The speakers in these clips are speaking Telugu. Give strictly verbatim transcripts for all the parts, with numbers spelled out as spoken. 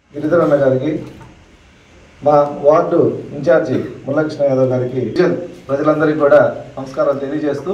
గిరిధర్ అన్న గారికి, మా వార్డు ఇన్ఛార్జి ముల్లకృష్ణ యాదవ్ గారికి, ప్రజలందరికీ కూడా నమస్కారాలు తెలియజేస్తూ,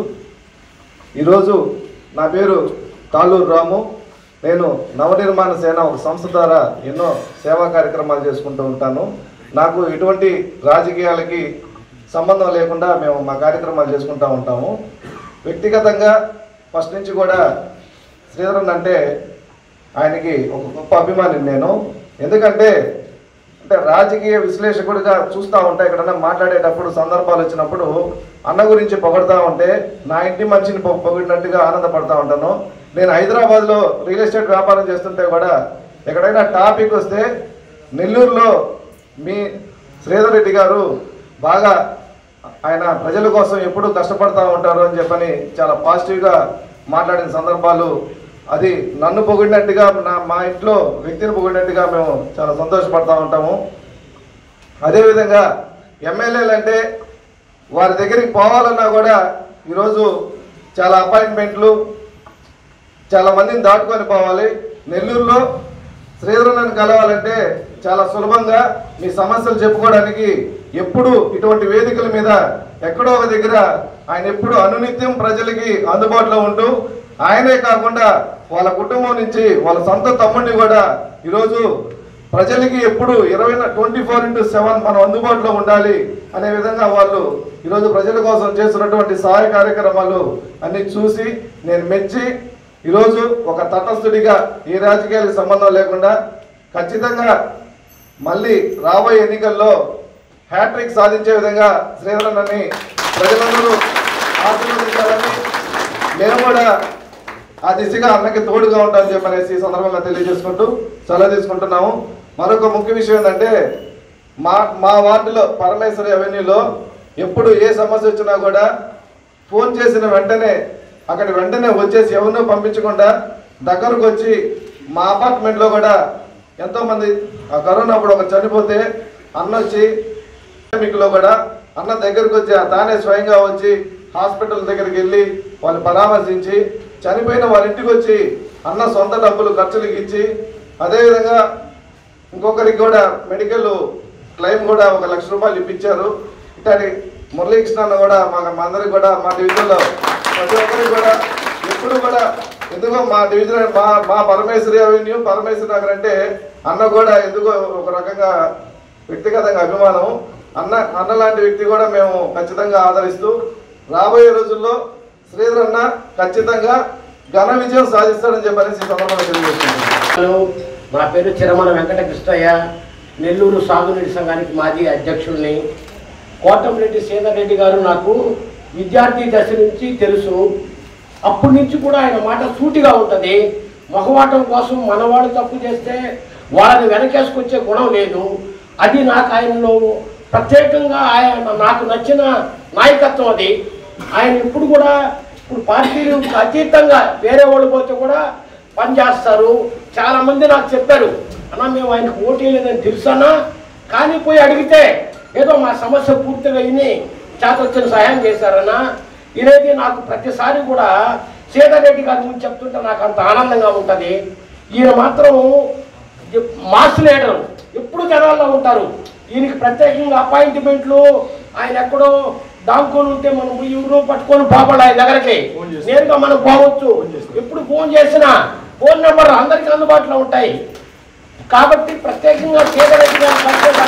ఈరోజు నా పేరు తాళ్ళూరు రాము. నేను నవనిర్మాణ సేన ఒక సంస్థ ద్వారా ఎన్నో సేవా కార్యక్రమాలు చేసుకుంటూ ఉంటాను. నాకు ఎటువంటి రాజకీయాలకి సంబంధం లేకుండా మేము మా కార్యక్రమాలు చేసుకుంటూ ఉంటాము. వ్యక్తిగతంగా ఫస్ట్ నుంచి కూడా శ్రీధరన్ అంటే ఆయనకి ఒక గొప్ప అభిమాని నేను. ఎందుకంటే అంటే రాజకీయ విశ్లేషకుడిగా చూస్తూ ఉంటా, ఎక్కడన్నా మాట్లాడేటప్పుడు సందర్భాలు వచ్చినప్పుడు అన్న గురించి పొగడుతూ ఉంటే నా ఇంటి మనిషిని పొగిడినట్టుగా ఆనందపడుతూ ఉంటాను. నేను హైదరాబాద్లో రియల్ ఎస్టేట్ వ్యాపారం చేస్తుంటే కూడా ఎక్కడైనా టాపిక్ వస్తే నెల్లూరులో మీ శ్రీధర్ రెడ్డి గారు బాగా ఆయన ప్రజల కోసం ఎప్పుడూ కష్టపడుతూ ఉంటారు అని చెప్పని చాలా పాజిటివ్గా మాట్లాడిన సందర్భాలు, అది నన్ను పొగిడినట్టుగా నా మా ఇంట్లో వ్యక్తిని పొగిడినట్టుగా మేము చాలా సంతోషపడుతూ ఉంటాము. అదేవిధంగా ఎమ్మెల్యేలు అంటే వారి దగ్గరికి పోవాలన్నా కూడా ఈరోజు చాలా అపాయింట్మెంట్లు చాలా మందిని దాటుకొని పోవాలి. నెల్లూరులో శ్రీధరన్నను కలవాలంటే చాలా సులభంగా మీ సమస్యలు చెప్పుకోవడానికి ఎప్పుడు ఇటువంటి వేదికల మీద ఎక్కడో ఒక దగ్గర ఆయన ఎప్పుడు అనునిత్యం ప్రజలకి అందుబాటులో ఉంటూ, ఆయనే కాకుండా వాళ్ళ కుటుంబం నుంచి వాళ్ళ సొంత తమ్ముడిని కూడా ఈరోజు ప్రజలకి ఎప్పుడు ఇరవై ట్వంటీ ఫోర్ ఇంటూ సెవెన్ మనం అందుబాటులో ఉండాలి అనే విధంగా వాళ్ళు ఈరోజు ప్రజల కోసం చేస్తున్నటువంటి సహాయ కార్యక్రమాలు అన్ని చూసి నేను మెచ్చి, ఈరోజు ఒక తటస్థుడిగా ఏ రాజకీయాలకు సంబంధం లేకుండా ఖచ్చితంగా మళ్ళీ రాబోయే ఎన్నికల్లో హ్యాట్రిక్ సాధించే విధంగా శ్రీధరన్నని ప్రజలందరూ ఆశీర్వదించాలని మేము కూడా ఆ దిశగా అన్నకి తోడుగా ఉంటామని చెప్పనేసి ఈ సందర్భంగా తెలియజేసుకుంటూ సెలవు తీసుకుంటున్నాము. మరొక ముఖ్య విషయం ఏంటంటే మా మా వార్డులో పరమేశ్వరి అవెన్యూలో ఎప్పుడు ఏ సమస్య వచ్చినా కూడా ఫోన్ చేసిన వెంటనే అక్కడి వెంటనే వచ్చేసి ఎవరినో పంపించకుండా దగ్గరకు వచ్చి మా అపార్ట్మెంట్లో కూడా ఎంతోమంది ఆ కరోనా అప్పుడు ఒక చనిపోతే అన్న వచ్చి మీకులో కూడా అన్న దగ్గరకు వచ్చి తానే స్వయంగా వచ్చి హాస్పిటల్ దగ్గరికి వెళ్ళి వాళ్ళు పరామర్శించి చనిపోయిన వాళ్ళ ఇంటికి వచ్చి అన్న సొంత డబ్బులు ఖర్చులకు ఇచ్చి, అదేవిధంగా ఇంకొకరికి కూడా మెడికల్ క్లెయిమ్ కూడా ఒక లక్ష రూపాయలు ఇప్పించారు. ఇట్లాంటి మురళీకృష్ణ అన్న కూడా మా మా అందరికి కూడా మా డివిజన్లో ప్రతి ఒక్కరికి కూడా ఎప్పుడు కూడా ఎందుకో మా డివిజన్ మా మా పరమేశ్వరి అవెన్యూ పరమేశ్వరి నగర్ అంటే అన్న కూడా ఎందుకో ఒక రకంగా వ్యక్తిగతంగా అభిమానం. అన్న అన్న లాంటి వ్యక్తి కూడా మేము ఖచ్చితంగా ఆదరిస్తూ రాబోయే రోజుల్లో శ్రీధర్ అన్న ఖచ్చితంగా ఘన విజయం సాధిస్తాడని చెప్పనేసి సందర్భంగా తెలియజేస్తున్నాను. నా పేరు చిరమల వెంకట కృష్ణయ్య, నెల్లూరు సాగునీటి సంఘానికి మాజీ అధ్యక్షుడిని. కోటంరెడ్డి శ్రీధర్ రెడ్డి గారు నాకు విద్యార్థి దశ నుంచి తెలుసు. అప్పటి నుంచి కూడా ఆయన మాట సూటిగా ఉంటుంది. మొహమాటం కోసం మనవాళ్ళు తప్పు చేస్తే వాళ్ళని వెనకేసుకొచ్చే గుణం లేదు. అది నాకు ఆయనలో ప్రత్యేకంగా ఆయన నాకు నచ్చిన నాయకత్వం. అది ఆయన ఇప్పుడు కూడా ఇప్పుడు పార్టీలు అతీతంగా వేరే వాళ్ళు పోతే కూడా పనిచేస్తారు. చాలామంది నాకు చెప్పారు, అన్న మేము ఆయనకు ఓటీ లేదని తెలుసానా, కానీ పోయి అడిగితే ఏదో మా సమస్య పూర్తిగా విని చేతొచ్చిన సహాయం చేశారన్నా. ఇదేది నాకు ప్రతిసారి కూడా శ్రీధర్ రెడ్డి గారి గురించి చెప్తుంటే నాకు అంత ఆనందంగా ఉంటుంది. ఈయన మాత్రం మాస్ లీడరు, ఎప్పుడు జనాల్లో ఉంటారు. ఈయనకి ప్రత్యేకంగా అపాయింట్మెంట్లు ఆయన ఎక్కడో దాంకొని ఉంటే మనం ఎవరు పట్టుకొని పోవాలి ఆయన దగ్గరికి, నేరుగా మనం పోవచ్చు. ఎప్పుడు ఫోన్ చేసినా ఫోన్ నెంబర్ అందరికీ అందుబాటులో ఉంటాయి. కాబట్టి ప్రత్యేకంగా శ్రీధర్ రెడ్డి గారు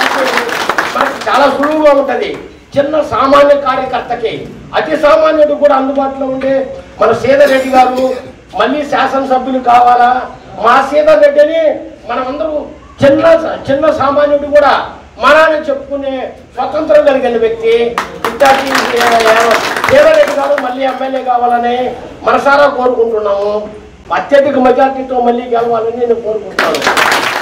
మనకి చాలా సులువుగా ఉంటుంది. చిన్న సామాన్య కార్యకర్తకి అతి సామాన్యుడు కూడా అందుబాటులో ఉండే మన శ్రీధర్ రెడ్డి గారు మళ్ళీ శాసనసభ్యులు కావాలా, మా శ్రీధర్ రెడ్డి అని మనమందరూ చిన్న చిన్న సామాన్యుడు కూడా మనాన్ని చెప్పుకునే స్వతంత్రం కలిగిన వ్యక్తి. ఇట్లాంటి శ్రీధర్ రెడ్డి గారు మళ్ళీ ఎమ్మెల్యే కావాలని మనసారా కోరుకుంటున్నాము. అత్యధిక మెజార్టీతో మళ్ళీ గెలవాలని నేను కోరుకుంటున్నాను.